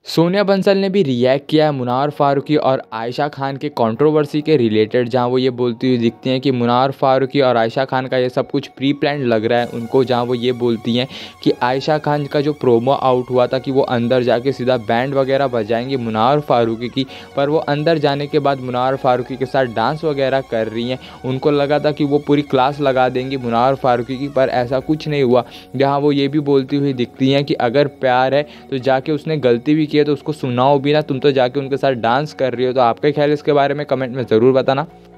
सोनिया बंसल ने भी रिएक्ट किया है मुनावर फारूकी और आयशा खान के कंट्रोवर्सी के रिलेटेड, जहां वो ये बोलती हुई दिखती हैं कि मुनावर फारूकी और आयशा खान का ये सब कुछ प्री प्लान लग रहा है उनको। जहां वो ये बोलती हैं कि आयशा खान का जो प्रोमो आउट हुआ था कि वो अंदर जाके सीधा बैंड वगैरह बजाएंगी मुनावर फारूकी की, पर वो अंदर जाने के बाद मुनावर फारूकी के साथ डांस वगैरह कर रही हैं। उनको लगा था कि वो पूरी क्लास लगा देंगी मुनावर फारूकी की, पर ऐसा कुछ नहीं हुआ। जहाँ वो ये भी बोलती हुई दिखती हैं कि अगर प्यार है तो जाके उसने गलती भी की है तो उसको सुनाओ भी ना, तुम तो जाके उनके साथ डांस कर रही हो। तो आपका ख्याल इसके बारे में कमेंट में ज़रूर बताना।